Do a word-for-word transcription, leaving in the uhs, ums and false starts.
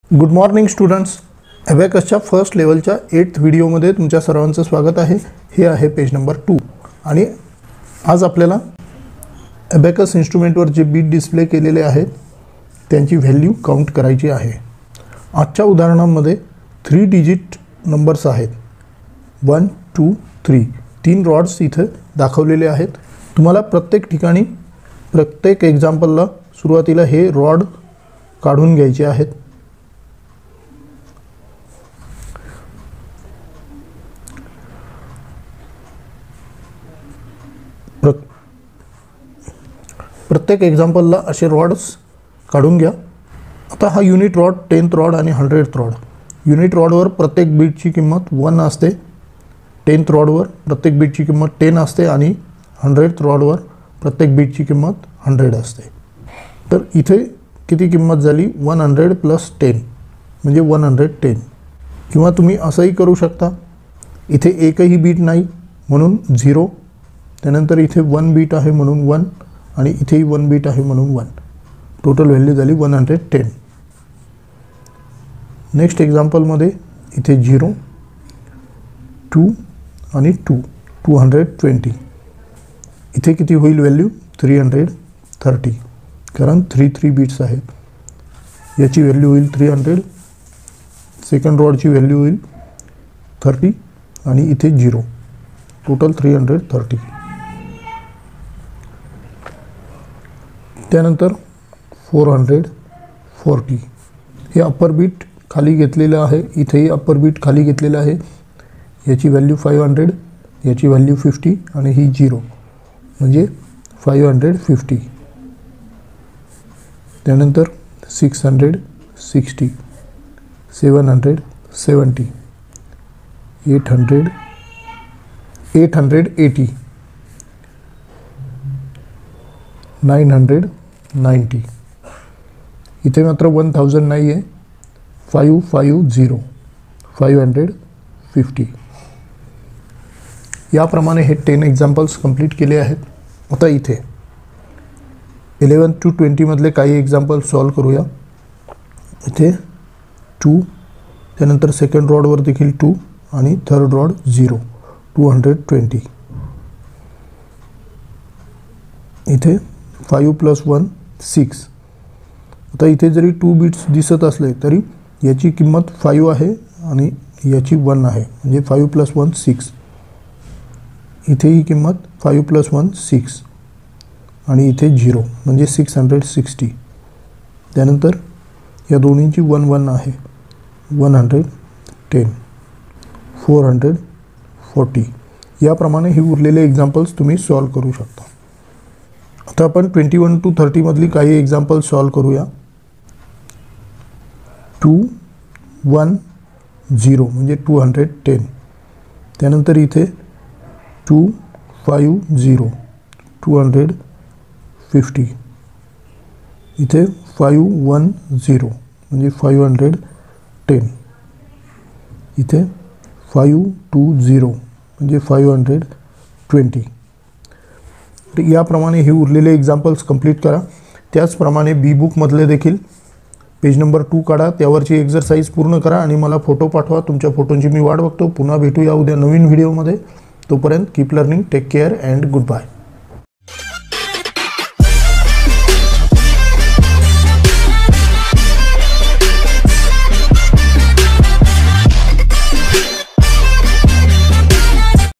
Good morning students. अबॅकसच्या first लेवलच्या eighth व्हिडिओमध्ये तुमच्या सर्वांचं स्वागत आहे. हे आहे पेज नंबर टू आणि आज आपल्याला अबॅकस इन्स्ट्रुमेंटवर जे बीट डिस्प्ले केलेले आहेत त्यांची व्हॅल्यू काउंट करायची आहे. आजच्या उदाहरणामध्ये थ्री डिजिट नंबर्स आहेत. वन टू थ्री तीन रॉड्स इथे दाखवलेले आहेत. तुम्हाला प्रत्येक ठिकाणी प्रत्येक एक्झाम्पलला सुरुवातीला हे रॉड काढून घ्यायचे आहेत. प्रत्येक एक्झाम्पलला असे रॉड्स काढून घ्या. आता हा युनिट रॉड, टेन्थ रॉड आणि हंड्रेड रॉड. युनिट रॉडवर प्रत्येक बीटची किंमत वन असते. टेन्थ रॉडवर प्रत्येक बीटची किंमत टेन असते आणि हंड्रेड रॉडवर प्रत्येक बीटची किंमत हंड्रेड असते. तर इथे किती किंमत झाली? वन हंड्रेड प्लस टेन म्हणजे वन हंड्रेड टेन. किंवा तुम्ही असंही करू शकता, इथे एकही बीट नाही म्हणून झिरो, त्यानंतर इथे वन बीट आहे म्हणून वन आणि इथेही वन बीट आहे म्हणून वन. टोटल व्हॅल्यू झाली वन हंड्रेड टेन. नेक्स्ट एक्झाम्पलमध्ये इथे झिरो, टू आणि टू, टू हंड्रेड ट्वेंटी. इथे किती होईल व्हॅल्यू? थ्री हंड्रेड थर्टी, कारण थ्री थ्री बीट्स आहेत. याची व्हॅल्यू होईल थ्री हंड्रेड. सेकंड रॉडची व्हॅल्यू होईल थर्टी आणि इथे zero. Total three hundred thirty. त्यानंतर फोर हंड्रेड फोर्टी. हे अप्पर बीट खाली घेतलेलं आहे. इथेही अप्पर बीट खाली घेतलेलं आहे. याची व्हॅल्यू फाईव्ह हंड्रेड, याची व्हॅल्यू फिफ्टी आणि ही झिरो म्हणजे फाईव्ह हंड्रेड फिफ्टी. त्यानंतर six hundred sixty, seven hundred seventy, eight hundred eight hundred eighty, nine hundred ninety. इथे मात्र वन थाउजंड नाही आहे. Five five zero, five hundred fifty. याप्रमाणे हे टेन एक्झाम्पल्स कंप्लीट केले आहेत. आता इथे इलेवन टू ट्वेंटीमधले काही एक्झाम्पल सॉल्व करूया. इथे टू, त्यानंतर सेकंड रॉडवर देखील टू आणि third rod zero, two hundred twenty. इथे फाईव्ह प्लस वन सिक्स. आता इथे जरी टू बीट्स दिसत असले तरी याची किंमत फाईव्ह आहे आणि याची वन आहे म्हणजे फाईव्ह प्लस वन सिक्स. इथे ही किंमत फाईव्ह प्लस वन सिक्स आणि इथे झिरो म्हणजे सिक्स हंड्रेड सिक्स्टी. त्यानंतर या दोन्हींची वन वन आहे. One hundred ten, four hundred forty. याप्रमाणे हे उरलेले एक्झाम्पल्स तुम्ही सॉल्व करू शकता. आता आपण ट्वेंटी वन टू थर्टीमधली काही एक्झाम्पल सॉल्व करूया. टू वन झिरो म्हणजे टू हंड्रेड टेन. त्यानंतर इथे two five zero, two hundred fifty. इथे फाईव्ह वन झिरो म्हणजे फाईव्ह हंड्रेड टेन. इथे फाईव्ह टू झिरो म्हणजे फाईव्ह हंड्रेड ट्वेंटी. याप्रमाणे हे उरलेले एक्झाम्पल्स कंप्लीट करा. त्याचप्रमाणे बी बुकमधले देखील पेज नंबर टू काढा, त्यावरची एक्झरसाइज पूर्ण करा आणि मला फोटो पाठवा. तुमच्या फोटोंची मी वाट बघतो. पुन्हा भेटूया उद्या नवीन व्हिडिओमध्ये. तोपर्यंत keep learning, take care and good bye.